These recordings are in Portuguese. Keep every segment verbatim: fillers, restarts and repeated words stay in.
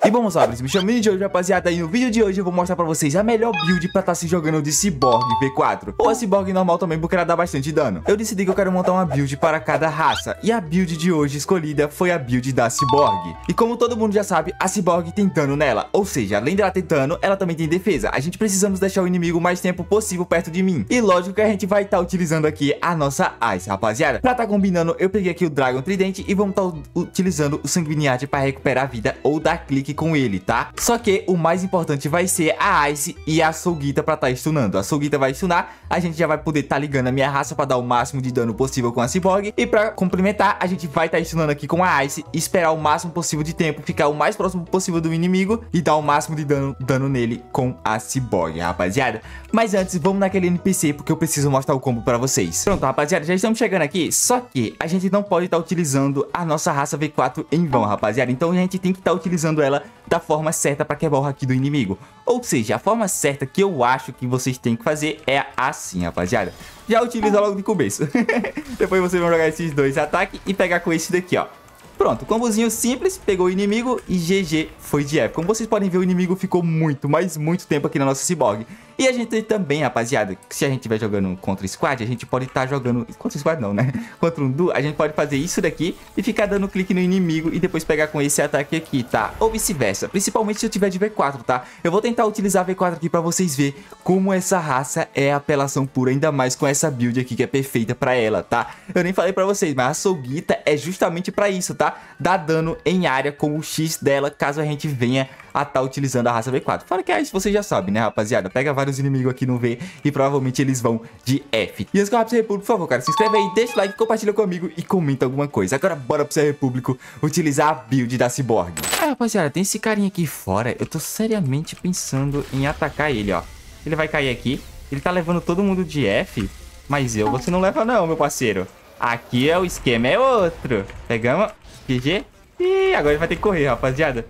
E vamos lá, me chamo de hoje, rapaziada. E no vídeo de hoje eu vou mostrar pra vocês a melhor build pra estar se jogando de Cyborg V quatro. Ou a Cyborg normal também, porque ela dá bastante dano. Eu decidi que eu quero montar uma build para cada raça. E a build de hoje escolhida foi a build da Cyborg. E como todo mundo já sabe, a Cyborg tem dano nela. Ou seja, além dela ter dano, ela também tem defesa. A gente precisamos deixar o inimigo o mais tempo possível perto de mim. E lógico que a gente vai estar utilizando aqui a nossa Ice, rapaziada. Pra estar combinando, eu peguei aqui o Dragon Tridente e vamos estar utilizando o Sanguiniate para recuperar a vida ou dar clique com ele, tá? Só que o mais importante vai ser a Ice e a Soulgita pra estar stunando. A Soulgita vai stunar, a gente já vai poder estar ligando a minha raça pra dar o máximo de dano possível com a Cyborg. E pra complementar, a gente vai estar stunando aqui com a Ice, esperar o máximo possível de tempo, ficar o mais próximo possível do inimigo e dar o máximo de dano, dano nele com a Cyborg, rapaziada. Mas antes, vamos naquele N P C, porque eu preciso mostrar o combo pra vocês. Pronto, rapaziada, já estamos chegando aqui, só que a gente não pode estar utilizando a nossa raça V quatro em vão, rapaziada. Então a gente tem que estar utilizando ela da forma certa para quebrar o haki do inimigo. Ou seja, a forma certa que eu acho que vocês têm que fazer é assim, rapaziada. Já utiliza logo de começo. Depois vocês vão jogar esses dois ataques e pegar com esse daqui, ó. Pronto, combozinho simples, pegou o inimigo e G G foi de F. Como vocês podem ver, o inimigo ficou muito, mas muito tempo aqui na nossa Cyborg. E a gente também, rapaziada, se a gente estiver jogando contra squad, a gente pode estar jogando... Contra squad não, né? Contra um duo, a gente pode fazer isso daqui e ficar dando clique no inimigo e depois pegar com esse ataque aqui, tá? Ou vice-versa, principalmente se eu tiver de V quatro, tá? Eu vou tentar utilizar a V quatro aqui pra vocês verem como essa raça é apelação pura, ainda mais com essa build aqui que é perfeita pra ela, tá? Eu nem falei pra vocês, mas a Soulgita é justamente pra isso, tá? Dá dano em área com o X dela, caso a gente venha a estar tá utilizando a raça V quatro. Fala que é isso, você já sabe, né, rapaziada? Pega vários inimigos aqui no V e provavelmente eles vão de F. E antes que eu vá pro Ser Repúblico, por favor, cara, se inscreve aí, deixa o like, compartilha comigo e comenta alguma coisa. Agora bora pro Ser Repúblico utilizar a build da Cyborg. Ah, rapaziada, tem esse carinha aqui fora. Eu tô seriamente pensando em atacar ele, ó. Ele vai cair aqui. Ele tá levando todo mundo de F, mas eu, você não leva não, meu parceiro. Aqui é o esquema, é outro. Pegamos. G G. Ih, agora ele vai ter que correr, rapaziada.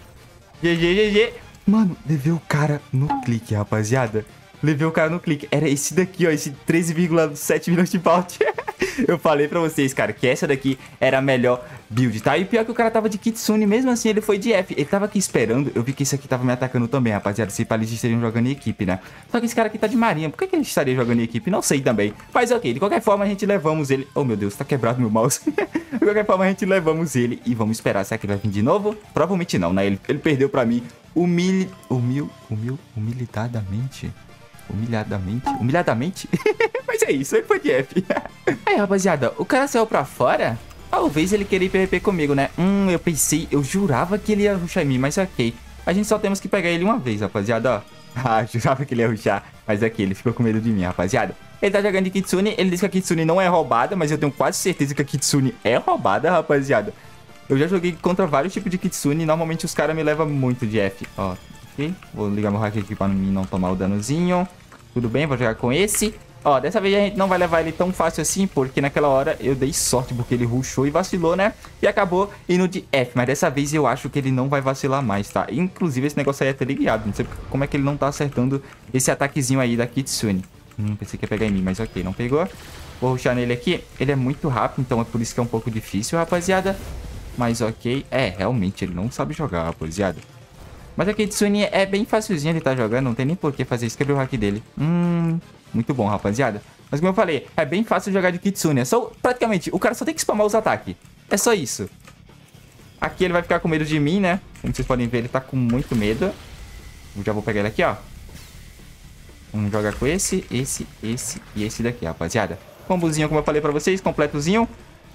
G G, G G. Mano, levei o cara no clique, rapaziada. Levei o cara no clique. Era esse daqui, ó. Esse treze vírgula sete milhões de bounty. Eu falei pra vocês, cara, que essa daqui era a melhor build, tá? E pior que o cara tava de Kitsune, mesmo assim ele foi de F. Ele tava aqui esperando. Eu vi que esse aqui tava me atacando também, rapaziada. Se eles estariam jogando em equipe, né? Só que esse cara aqui tá de marinha. Por que, que ele estaria jogando em equipe? Não sei também. Mas ok, de qualquer forma a gente levamos ele. Oh, meu Deus, tá quebrado meu mouse. De qualquer forma a gente levamos ele e vamos esperar. Será que ele vai vir de novo? Provavelmente não, né? Ele, ele perdeu pra mim humil... Humil... Humil... Humilhadamente... Humilhadamente? Humilhadamente? Mas é isso, ele foi de F. Aí, rapaziada, o cara saiu pra fora. Talvez ele queria ir P V P comigo, né? Hum, eu pensei, eu jurava que ele ia rushar em mim, mas ok. A gente só temos que pegar ele uma vez, rapaziada, ó. Ah, jurava que ele ia rushar, mas aqui, ele ficou com medo de mim, rapaziada. Ele tá jogando de Kitsune, ele disse que a Kitsune não é roubada, mas eu tenho quase certeza que a Kitsune é roubada, rapaziada. Eu já joguei contra vários tipos de Kitsune e normalmente os caras me levam muito de F, ó. Okay. Vou ligar meu hack aqui pra mim não tomar o danozinho. Tudo bem, vou jogar com esse. Ó, dessa vez a gente não vai levar ele tão fácil assim, porque naquela hora eu dei sorte, porque ele rushou e vacilou, né? E acabou indo de F, mas dessa vez eu acho que ele não vai vacilar mais, tá? Inclusive esse negócio aí é até ligado, não sei como é que ele não tá acertando esse ataquezinho aí da Kitsune. Hum, pensei que ia pegar em mim, mas ok, não pegou. Vou rushar nele aqui. Ele é muito rápido, então é por isso que é um pouco difícil, rapaziada. Mas ok, é, realmente ele não sabe jogar, rapaziada. Mas a Kitsune é bem facilzinha de estar jogando, não tem nem por que fazer isso, quebrou o hack dele. Hum, muito bom, rapaziada. Mas como eu falei, é bem fácil jogar de Kitsune, é só, praticamente, o cara só tem que spamar os ataques. É só isso. Aqui ele vai ficar com medo de mim, né? Como vocês podem ver, ele tá com muito medo. Eu já vou pegar ele aqui, ó. Vamos jogar com esse, esse, esse e esse daqui, rapaziada. Combozinho, como eu falei pra vocês, completozinho.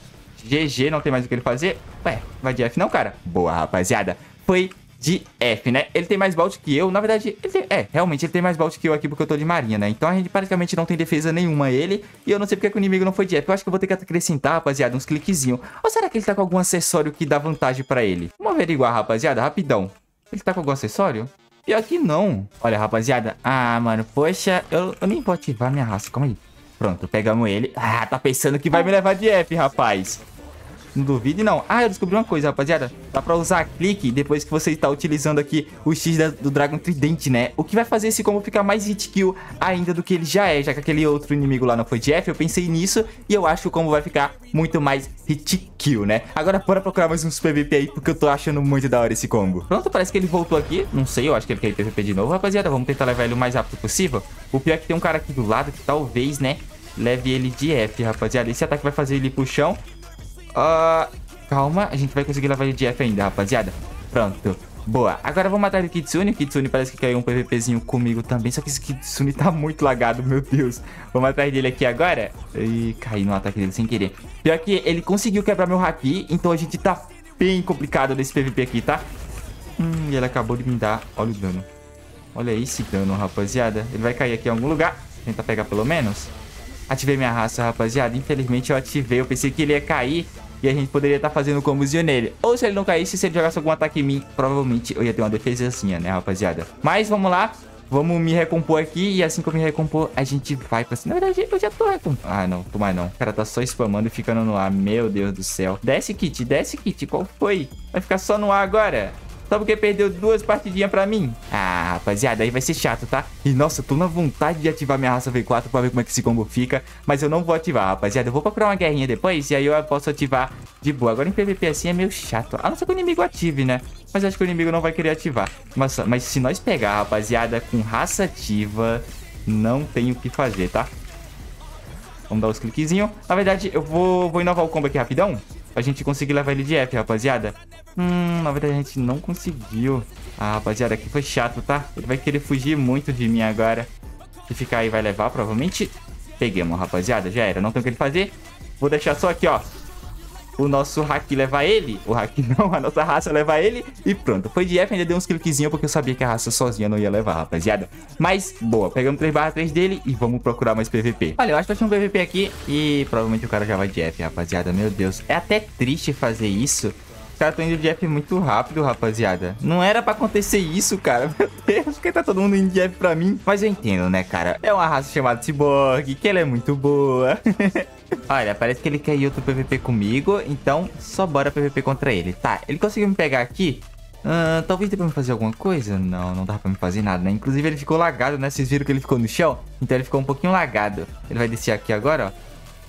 G G, não tem mais o que ele fazer. Ué, vai de F não, cara? Boa, rapaziada. Foi de F, né? Ele tem mais balde que eu. Na verdade, ele tem... é, realmente ele tem mais balde que eu aqui porque eu tô de marinha, né? Então a gente praticamente não tem defesa nenhuma ele. E eu não sei porque que o inimigo não foi de F. Eu acho que eu vou ter que acrescentar, rapaziada, uns cliquezinhos. Ou será que ele tá com algum acessório que dá vantagem pra ele? Vamos averiguar, rapaziada, rapidão. Ele tá com algum acessório? Pior que não. Olha, rapaziada. Ah, mano, poxa, eu, eu nem vou ativar minha raça. Calma aí. Pronto, pegamos ele. Ah, tá pensando que vai me levar de F, rapaz. Não duvide, não. Ah, eu descobri uma coisa, rapaziada. Dá pra usar clique depois que você está utilizando aqui o X da, do Dragon Tridente, né? O que vai fazer esse combo ficar mais hit kill ainda do que ele já é. Já que aquele outro inimigo lá não foi de F, eu pensei nisso e eu acho que o combo vai ficar muito mais hit kill, né? Agora bora procurar mais uns P V P aí, porque eu tô achando muito da hora esse combo. Pronto, parece que ele voltou aqui. Não sei, eu acho que ele quer ir P V P de novo, rapaziada. Vamos tentar levar ele o mais rápido possível. O pior é que tem um cara aqui do lado que talvez, né, leve ele de F, rapaziada. Esse ataque vai fazer ele ir pro chão. Ah... Uh... Calma, a gente vai conseguir levar ele de F ainda, rapaziada. Pronto, boa. Agora vamos atrás do Kitsune. O Kitsune parece que caiu um PVPzinho comigo também. Só que esse Kitsune tá muito lagado, meu Deus. Vamos atrás dele aqui agora. E caí no ataque dele sem querer. Pior que ele conseguiu quebrar meu haki. Então a gente tá bem complicado nesse P V P aqui, tá? Hum, e ele acabou de me dar. Olha o dano. Olha esse dano, rapaziada. Ele vai cair aqui em algum lugar. Tentar pegar pelo menos. Ativei minha raça, rapaziada. Infelizmente eu ativei. Eu pensei que ele ia cair e a gente poderia estar tá fazendo um combozinho nele. Ou se ele não caísse, se ele jogasse algum ataque em mim, provavelmente eu ia ter uma defesazinha, né, rapaziada? Mas vamos lá. Vamos me recompor aqui. E assim que eu me recompor, a gente vai pra cima. Na verdade, eu já tô recompondo. Ah, não. Tô mais não. O cara tá só spamando e ficando no ar. Meu Deus do céu. Desce, Kit. Desce, Kit. Qual foi? Vai ficar só no ar agora. Só porque perdeu duas partidinhas pra mim. Ah, rapaziada, aí vai ser chato, tá? E nossa, eu tô na vontade de ativar minha raça V quatro pra ver como é que esse combo fica. Mas eu não vou ativar, rapaziada. Eu vou procurar uma guerrinha depois e aí eu posso ativar de boa. Agora em P V P assim é meio chato. A não ser que o inimigo ative, né? Mas acho que o inimigo não vai querer ativar. Mas, mas se nós pegar, rapaziada, com raça ativa, não tem o que fazer, tá? Vamos dar os cliquezinhos. Na verdade, eu vou, vou inovar o combo aqui rapidão. Pra gente conseguir levar ele de F, rapaziada. Hum, na verdade a gente não conseguiu. Ah, rapaziada, aqui foi chato, tá? Ele vai querer fugir muito de mim agora. Se ficar aí vai levar, provavelmente. Peguemos, rapaziada, já era. Não tem o que ele fazer. Vou deixar só aqui, ó, o nosso haki levar ele. O haki não, a nossa raça levar ele. E pronto, foi de F, ainda deu uns cliquezinhos porque eu sabia que a raça sozinha não ia levar, rapaziada. Mas, boa, pegamos três barra três dele e vamos procurar mais P V P. Olha, eu acho que eu achei um P V P aqui e provavelmente o cara já vai de F, rapaziada. Meu Deus, é até triste fazer isso. Os caras estão indo de F muito rápido, rapaziada. Não era pra acontecer isso, cara. Meu Deus, porque tá todo mundo indo de F pra mim. Mas eu entendo, né, cara? É uma raça chamada Cyborg, que ela é muito boa. Olha, parece que ele quer ir outro P V P comigo, então só bora P V P contra ele. Tá, ele conseguiu me pegar aqui. Uh, talvez dê pra me fazer alguma coisa? Não, não dá pra me fazer nada, né? Inclusive ele ficou lagado, né? Vocês viram que ele ficou no chão? Então ele ficou um pouquinho lagado. Ele vai descer aqui agora, ó.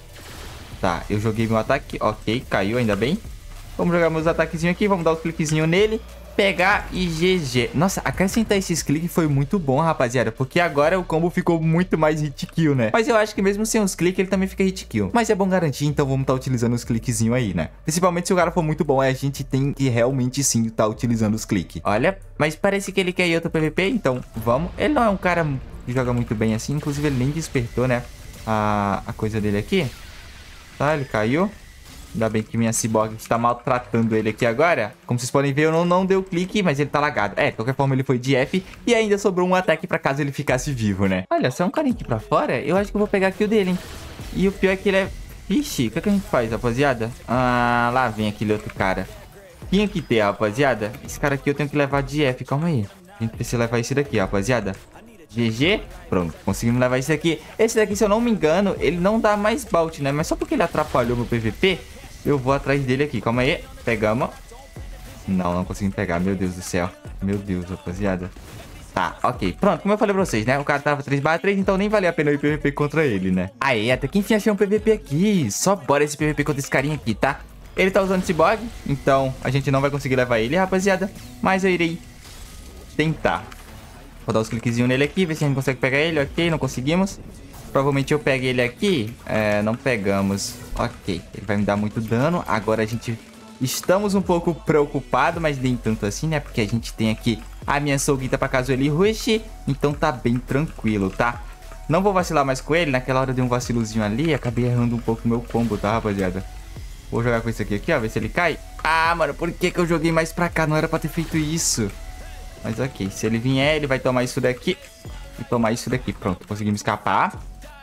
Tá, eu joguei meu ataque. Ok, caiu, ainda bem. Vamos jogar meus ataquezinhos aqui, vamos dar os cliquezinhos nele. Pegar e G G. Nossa, acrescentar esses cliques foi muito bom, rapaziada. Porque agora o combo ficou muito mais hit kill, né? Mas eu acho que mesmo sem os cliques, ele também fica hit kill. Mas é bom garantir, então vamos estar tá utilizando os cliquezinhos aí, né? Principalmente se o cara for muito bom, a gente tem que realmente sim estar tá utilizando os cliques. Olha, mas parece que ele quer ir outro P V P, então vamos. Ele não é um cara que joga muito bem assim. Inclusive ele nem despertou, né? A, a coisa dele aqui. Tá, ele caiu. Ainda bem que minha Cyborg está maltratando ele aqui agora. Como vocês podem ver, eu não, não deu clique, mas ele tá lagado. É, de qualquer forma ele foi de F e ainda sobrou um ataque pra caso ele ficasse vivo, né? Olha, só um carinha aqui pra fora, eu acho que eu vou pegar aqui o dele, hein? E o pior é que ele é... Ixi, o que, é que a gente faz, rapaziada? Ah, lá vem aquele outro cara. Tinha que ter, rapaziada. Esse cara aqui eu tenho que levar de F, calma aí. A gente precisa levar esse daqui, rapaziada. G G, pronto, conseguimos levar esse daqui. Esse daqui, se eu não me engano, ele não dá mais bout, né? Mas só porque ele atrapalhou meu P V P, eu vou atrás dele aqui, calma aí. Pegamos. Não, não conseguimos pegar, meu Deus do céu. Meu Deus, rapaziada. Tá, ok, pronto, como eu falei pra vocês, né? O cara tava três barra três, então nem valia a pena eu ir P V P contra ele, né? Aí, até que enfim achei um P V P aqui. Só bora esse P V P contra esse carinha aqui, tá? Ele tá usando Cyborg, então a gente não vai conseguir levar ele, rapaziada. Mas eu irei tentar. Vou dar os cliquezinhos nele aqui, ver se a gente consegue pegar ele. Ok, não conseguimos. Provavelmente eu peguei ele aqui. É, não pegamos. Ok, ele vai me dar muito dano. Agora a gente... Estamos um pouco preocupados, mas nem tanto assim, né? Porque a gente tem aqui a minha Soulguita pra caso ele rush. Então tá bem tranquilo, tá? Não vou vacilar mais com ele. Naquela hora deu um vacilozinho ali. Acabei errando um pouco o meu combo, tá, rapaziada? Vou jogar com esse aqui, aqui, ó. Ver se ele cai. Ah, mano, por que que eu joguei mais pra cá? Não era pra ter feito isso. Mas ok, se ele vier, ele vai tomar isso daqui e tomar isso daqui. Pronto, conseguimos escapar.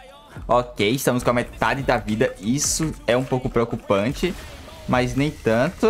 Ok, estamos com a metade da vida. Isso é um pouco preocupante, mas nem tanto.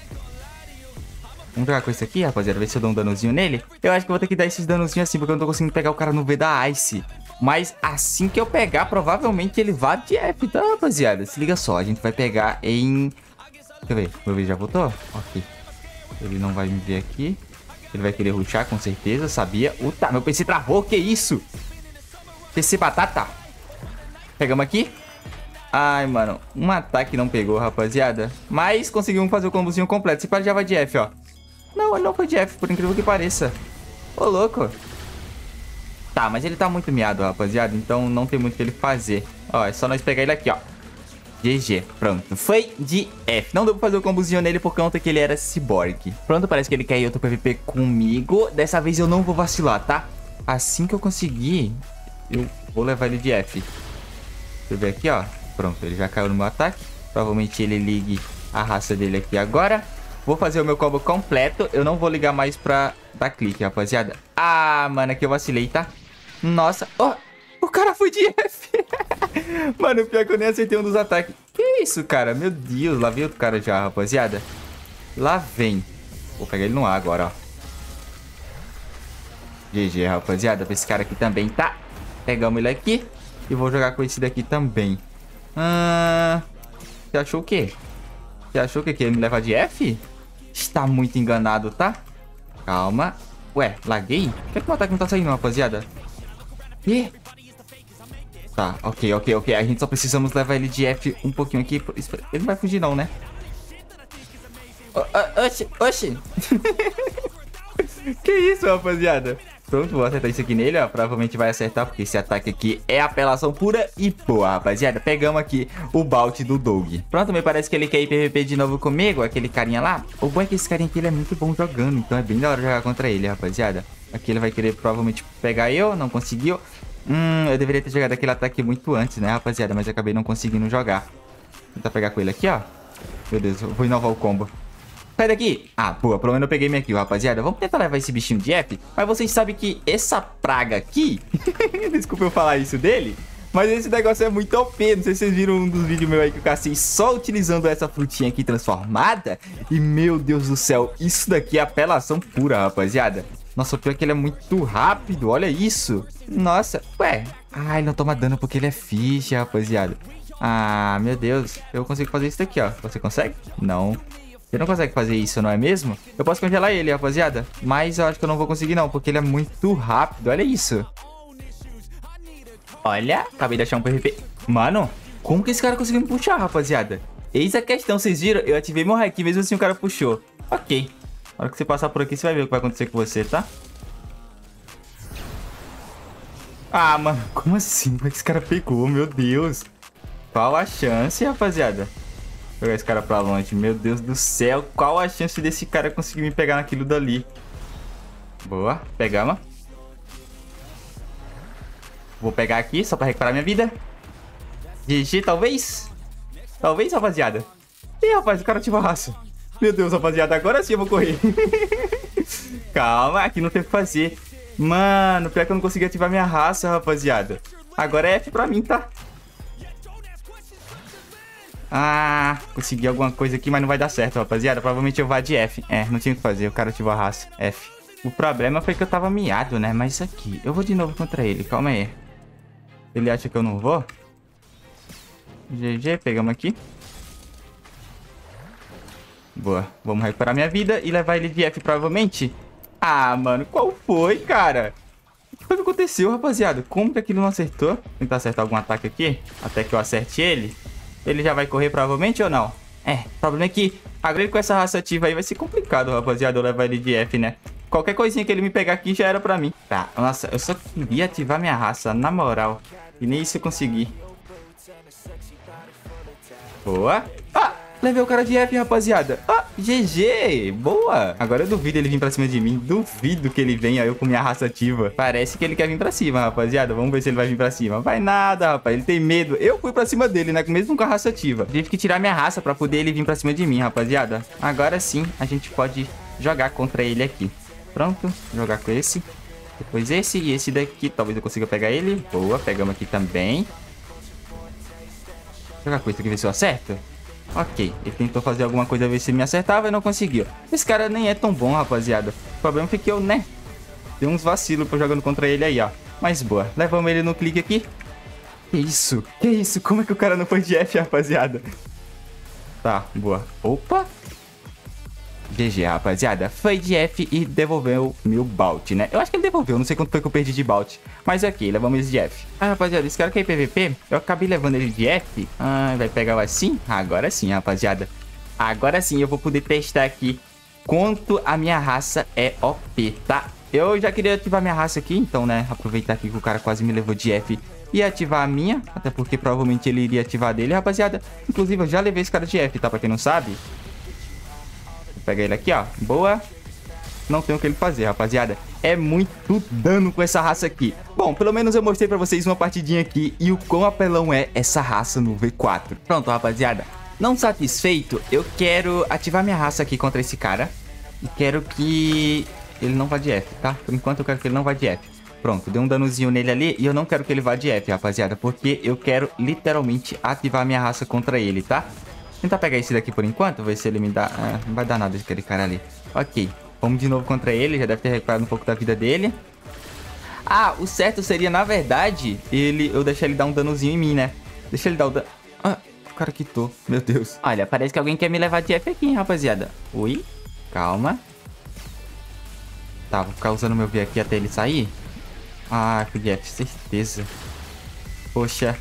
Vamos jogar com esse aqui, rapaziada, ver se eu dou um danozinho nele. Eu acho que eu vou ter que dar esses danozinhos assim, porque eu não tô conseguindo pegar o cara no V da Ice. Mas assim que eu pegar, provavelmente ele vai de F, tá, rapaziada? Se liga só, a gente vai pegar em Deixa eu ver. Meu vídeo já voltou? Ok. Ele não vai me ver aqui. Ele vai querer rushar, com certeza. Sabia. Uta, meu P C travou. Que isso? P C batata. Pegamos aqui. Ai, mano. Um ataque não pegou, rapaziada. Mas conseguimos fazer o combozinho completo. Esse cara já vai de F, ó. Não, ele não foi de F, por incrível que pareça. Ô, louco. Tá, mas ele tá muito miado, rapaziada. Então não tem muito o que ele fazer. Ó, é só nós pegar ele aqui, ó. G G, pronto, foi de F. Não deu pra fazer o combozinho nele por conta que ele era ciborgue. Pronto, parece que ele quer ir outro P V P comigo. Dessa vez eu não vou vacilar, tá? Assim que eu conseguir, eu vou levar ele de F. Deixa eu ver aqui, ó. Pronto, ele já caiu no meu ataque. Provavelmente ele ligue a raça dele aqui agora. Vou fazer o meu combo completo. Eu não vou ligar mais pra dar clique, rapaziada. Ah, mano, aqui eu vacilei, tá? Nossa, ó, oh, o cara foi de F. Mano, pior que eu nem acertei um dos ataques. Que isso, cara? Meu Deus, lá veio outro cara já, rapaziada. Lá vem. Vou pegar ele no ar agora, ó. G G, rapaziada. Pra esse cara aqui também, tá? Pegamos ele aqui. E vou jogar com esse daqui também. Ah, você achou o quê? Você achou que ele me leva de F? Está muito enganado, tá? Calma. Ué, laguei? Por que, que meu ataque não tá saindo, rapaziada? Ih. Tá, ok, ok, ok. A gente só precisamos levar ele de F um pouquinho aqui. Ele não vai fugir não, né? Oxi, oxi. Que isso, rapaziada? Pronto, vou acertar isso aqui nele, ó. Provavelmente vai acertar, porque esse ataque aqui é apelação pura e boa, rapaziada. Pegamos aqui o Bolt do Doug. Pronto, me parece que ele quer ir P V P de novo comigo, aquele carinha lá. O bom é que esse carinha aqui ele é muito bom jogando, então é bem da hora jogar contra ele, rapaziada. Aqui ele vai querer provavelmente pegar eu, não conseguiu. Hum, eu deveria ter jogado aquele ataque muito antes, né, rapaziada? Mas eu acabei não conseguindo jogar. Vou tentar pegar com ele aqui, ó. Meu Deus, eu vou inovar o combo. Sai daqui! Ah, boa, pelo menos eu peguei minha kill, rapaziada. Vamos tentar levar esse bichinho de F. Mas vocês sabem que essa praga aqui... Desculpa eu falar isso dele. Mas esse negócio é muito O P. Não sei se vocês viram um dos vídeos meus aí que eu cacei só utilizando essa frutinha aqui transformada. E, meu Deus do céu, isso daqui é apelação pura, rapaziada. Nossa, o pior é que ele é muito rápido. Olha isso. Nossa, ué. Ah, ele não toma dano porque ele é ficha, rapaziada. Ah, meu Deus. Eu consigo fazer isso daqui, ó. Você consegue? Não. Você não consegue fazer isso, não é mesmo? Eu posso congelar ele, rapaziada. Mas eu acho que eu não vou conseguir, não. Porque ele é muito rápido. Olha isso. Olha. Acabei de achar um P V P. Mano, como que esse cara conseguiu me puxar, rapaziada? Eis a questão. Vocês viram? Eu ativei meu hack. Mesmo assim o cara puxou. Ok. Na hora que você passar por aqui, você vai ver o que vai acontecer com você, tá? Ah, mano. Como assim? Como é que esse cara pegou? Meu Deus. Qual a chance, rapaziada? Vou pegar esse cara pra longe. Meu Deus do céu. Qual a chance desse cara conseguir me pegar naquilo dali? Boa. Pegamos. Vou pegar aqui só pra recuperar minha vida. G G, talvez? Talvez, rapaziada. Ih, rapaz, o cara ativou a raça. Meu Deus, rapaziada. Agora sim eu vou correr. Calma, aqui não tem o que fazer. Mano, pior que eu não consegui ativar minha raça, rapaziada. Agora é F pra mim, tá? Ah, consegui alguma coisa aqui, mas não vai dar certo, rapaziada. Provavelmente eu vá de F. É, não tinha o que fazer, o cara ativou a raça. F. O problema foi que eu tava miado, né? Mas isso aqui, eu vou de novo contra ele, calma aí. Ele acha que eu não vou? G G, pegamos aqui. Boa, vamos recuperar minha vida e levar ele de F, provavelmente. Ah, mano, qual foi, cara? O que foi que aconteceu, rapaziada? Como que aquilo não acertou? Vou tentar acertar algum ataque aqui, até que eu acerte ele. Ele já vai correr provavelmente ou não? É, o problema é que agora ele com essa raça ativa aí vai ser complicado, rapaziada, eu levar ele de F, né? Qualquer coisinha que ele me pegar aqui já era pra mim. Tá, nossa, eu só queria ativar minha raça, na moral. E nem isso eu consegui. Boa. Ah, levei o cara de F, rapaziada. Ah, G G, boa. Agora eu duvido ele vir pra cima de mim. Duvido que ele venha eu com minha raça ativa. Parece que ele quer vir pra cima, rapaziada. Vamos ver se ele vai vir pra cima. Vai nada, rapaz, ele tem medo. Eu fui pra cima dele, né, mesmo com a raça ativa. Tive que tirar minha raça pra poder ele vir pra cima de mim, rapaziada. Agora sim, a gente pode jogar contra ele aqui. Pronto, jogar com esse. Depois esse e esse daqui. Talvez eu consiga pegar ele. Boa, pegamos aqui também. Jogar com esse aqui, ver se eu acerto. Ok, ele tentou fazer alguma coisa, ver se me acertava e não conseguiu. Esse cara nem é tão bom, rapaziada. O problema foi que eu, né, dei uns vacilos pra jogando contra ele aí, ó. Mas boa, levamos ele no clique aqui. Que isso? Que isso? Como é que o cara não foi de F, rapaziada? Tá, boa. Opa. G G, rapaziada. Foi de F e devolveu mil Balt, né? Eu acho que ele devolveu, não sei quanto foi que eu perdi de Balt. Mas ok, levamos ele de F. Ah, rapaziada, esse cara que é P V P, eu acabei levando ele de F. Ah, vai pegar o assim? Agora sim, rapaziada. Agora sim eu vou poder testar aqui quanto a minha raça é O P, tá? Eu já queria ativar minha raça aqui, então, né? Aproveitar aqui que o cara quase me levou de F e ativar a minha. Até porque provavelmente ele iria ativar a dele, rapaziada. Inclusive, eu já levei esse cara de F, tá? Pra quem não sabe. Vou pegar ele aqui, ó. Boa. Não tem o que ele fazer, rapaziada. É muito dano com essa raça aqui. Bom, pelo menos eu mostrei pra vocês uma partidinha aqui e o quão apelão é essa raça no V quatro. Pronto, rapaziada. Não satisfeito, eu quero ativar minha raça aqui contra esse cara. E quero que ele não vá de F, tá? Por enquanto eu quero que ele não vá de F. Pronto, deu um danozinho nele ali e eu não quero que ele vá de F, rapaziada. Porque eu quero literalmente ativar minha raça contra ele, tá? Vou tentar pegar esse daqui por enquanto, ver se ele me dá... Ah, não vai dar nada aquele cara ali. Ok, vamos de novo contra ele, já deve ter recuperado um pouco da vida dele. Ah, o certo seria, na verdade, ele eu deixar ele dar um danozinho em mim, né? Deixa ele dar o dano... Ah, o cara quitou, meu Deus. Olha, parece que alguém quer me levar de F aqui, hein, rapaziada. Ui, calma. Tá, vou ficar usando meu V aqui até ele sair. Ah, fui de F, certeza. Poxa.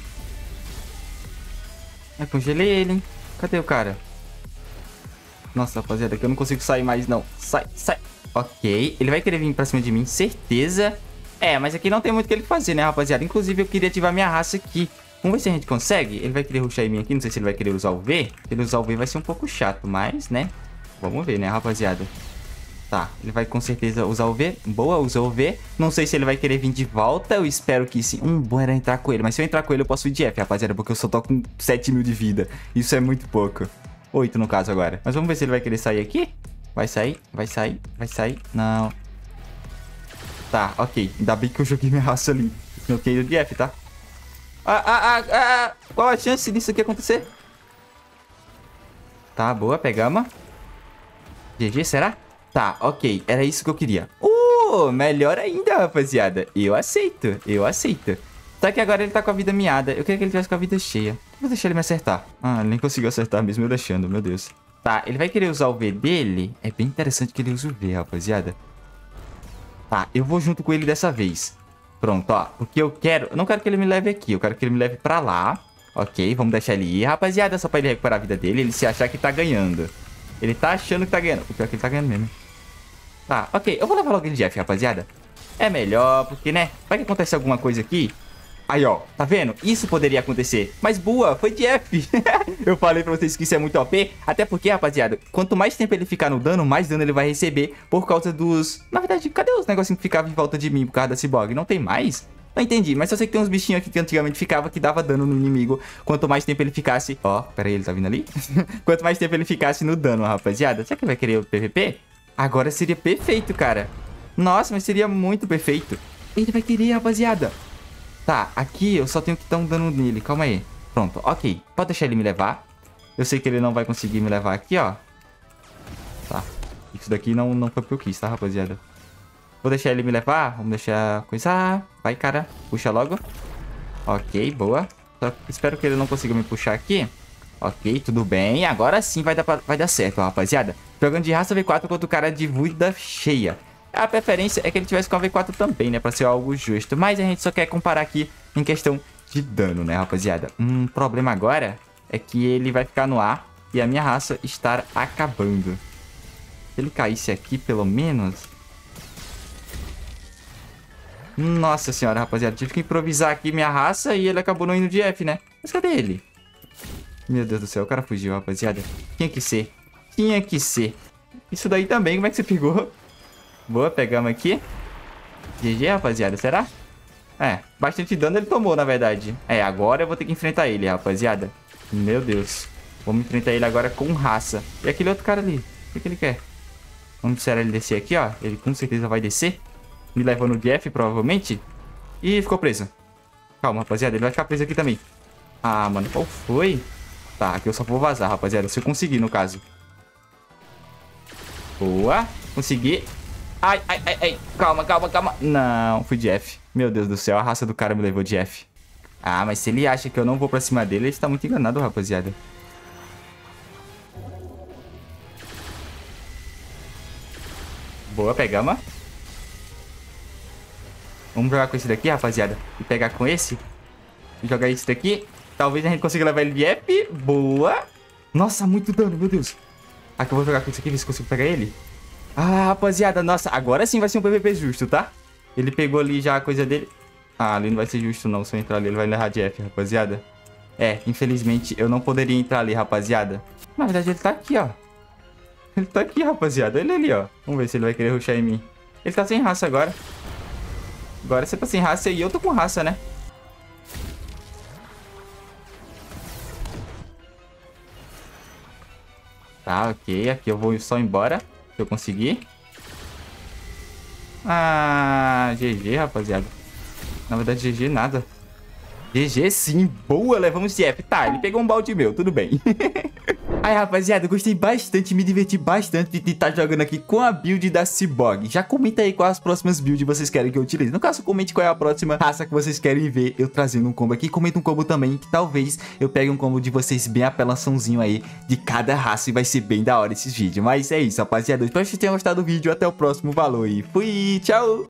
Eu congelei ele, hein? Cadê o cara? Nossa, rapaziada, aqui eu não consigo sair mais, não. Sai, sai. Ok, ele vai querer vir pra cima de mim, certeza. É, mas aqui não tem muito o que ele fazer, né, rapaziada? Inclusive, eu queria ativar minha raça aqui. Vamos ver se a gente consegue. Ele vai querer rushar em mim aqui, não sei se ele vai querer usar o V. Se ele usar o V vai ser um pouco chato, mas, né? Vamos ver, né, rapaziada? Tá, ele vai com certeza usar o V. Boa, usou o V. Não sei se ele vai querer vir de volta. Eu espero que sim. Um bom era entrar com ele. Mas se eu entrar com ele, eu posso ir de F, rapaziada. Porque eu só tô com sete mil de vida. Isso é muito pouco. oito no caso agora. Mas vamos ver se ele vai querer sair aqui. Vai sair, vai sair, vai sair. Não. Tá, ok. Ainda bem que eu joguei minha raça ali. Eu quero de F, tá? Ah, ah, ah, ah. Qual a chance disso aqui acontecer? Tá, boa. Pegamos. G G, será? Tá, ok. Era isso que eu queria. Uh, melhor ainda, rapaziada. Eu aceito, eu aceito. Só que agora ele tá com a vida miada. Eu queria que ele tivesse com a vida cheia. Vou deixar ele me acertar. Ah, ele nem conseguiu acertar mesmo eu deixando, meu Deus. Tá, ele vai querer usar o V dele. É bem interessante que ele use o V, rapaziada. Tá, eu vou junto com ele dessa vez. Pronto, ó. Porque eu quero... Eu não quero que ele me leve aqui. Eu quero que ele me leve pra lá. Ok, vamos deixar ele ir, rapaziada. Só pra ele recuperar a vida dele. Ele se achar que tá ganhando. Ele tá achando que tá ganhando. O pior é que ele tá ganhando mesmo. Tá, ok. Eu vou levar logo ele de F, rapaziada. É melhor, porque, né? Vai que acontece alguma coisa aqui. Aí, ó. Tá vendo? Isso poderia acontecer. Mas, boa, foi de F. Eu falei pra vocês que isso é muito O P. Até porque, rapaziada, quanto mais tempo ele ficar no dano, mais dano ele vai receber por causa dos... Na verdade, cadê os negocinhos que ficavam em volta de mim por causa da Cyborg? Não tem mais? Não entendi, mas eu sei que tem uns bichinhos aqui que antigamente ficava que dava dano no inimigo. Quanto mais tempo ele ficasse... Ó, pera aí, ele tá vindo ali? Quanto mais tempo ele ficasse no dano, rapaziada. Será que ele vai querer o P V P? Agora seria perfeito, cara. Nossa, mas seria muito perfeito. Ele vai querer, rapaziada. Tá, aqui eu só tenho que dar um dano nele. Calma aí. Pronto, ok. Pode deixar ele me levar. Eu sei que ele não vai conseguir me levar aqui, ó. Tá. Isso daqui não, não foi porque eu quis, tá, rapaziada? Vou deixar ele me levar. Vamos deixar coisar. Vai, cara. Puxa logo. Ok, boa. Só espero que ele não consiga me puxar aqui. Ok, tudo bem. Agora sim vai dar, pra, vai dar certo, ó, rapaziada. Jogando de raça V quatro contra o cara de vida cheia. A preferência é que ele tivesse com a V quatro também, né? Pra ser algo justo. Mas a gente só quer comparar aqui em questão de dano, né, rapaziada? Um problema agora é que ele vai ficar no ar e a minha raça estar acabando. Se ele caísse aqui, pelo menos... Nossa senhora, rapaziada. Tive que improvisar aqui minha raça e ele acabou não indo de F, né? Mas cadê ele? Meu Deus do céu, o cara fugiu, rapaziada. Tinha que ser. Tinha que ser. Isso daí também, como é que você pegou? Boa, pegamos aqui. G G, rapaziada, será? É, bastante dano ele tomou, na verdade. É, agora eu vou ter que enfrentar ele, rapaziada. Meu Deus. Vamos enfrentar ele agora com raça. E aquele outro cara ali, o que, que ele quer? Vamos esperar ele descer aqui, ó. Ele com certeza vai descer. Me levando de F, provavelmente. E ficou preso. Calma, rapaziada, ele vai ficar preso aqui também. Ah, mano, qual foi? Tá, aqui eu só vou vazar, rapaziada. Se eu conseguir, no caso. Boa, consegui. Ai, ai, ai, ai. Calma, calma, calma. Não, fui de F. Meu Deus do céu, a raça do cara me levou de F. Ah, mas se ele acha que eu não vou pra cima dele, ele está muito enganado, rapaziada. Boa, pegamos. Vamos jogar com esse daqui, rapaziada. E pegar com esse. E jogar esse daqui. Talvez a gente consiga levar ele de F. Boa. Nossa, muito dano, meu Deus. Aqui eu vou jogar com isso aqui, ver se consigo pegar ele. Ah, rapaziada, nossa. Agora sim vai ser um P V P justo, tá? Ele pegou ali já a coisa dele. Ah, ali não vai ser justo não. Se eu entrar ali, ele vai levar de F, rapaziada. É, infelizmente, eu não poderia entrar ali, rapaziada. Na verdade, ele tá aqui, ó. Ele tá aqui, rapaziada. Ele ali, ó. Vamos ver se ele vai querer rushar em mim. Ele tá sem raça agora. Agora você tá sem raça e eu tô com raça, né? Tá, ok. Aqui eu vou só embora. Se eu conseguir. Ah, G G, rapaziada. Na verdade, G G nada. G G sim, boa, levamos de F. Tá, ele pegou um balde meu, tudo bem. Aí, rapaziada, eu gostei bastante, me diverti bastante de estar jogando aqui com a build da Cyborg. Já comenta aí quais as próximas builds vocês querem que eu utilize. No caso, comente qual é a próxima raça que vocês querem ver eu trazendo um combo aqui. Comenta um combo também, que talvez eu pegue um combo de vocês bem apelaçãozinho aí de cada raça e vai ser bem da hora esses vídeos. Mas é isso, rapaziada. Eu espero que vocês tenham gostado do vídeo. Até o próximo, valeu e fui, tchau!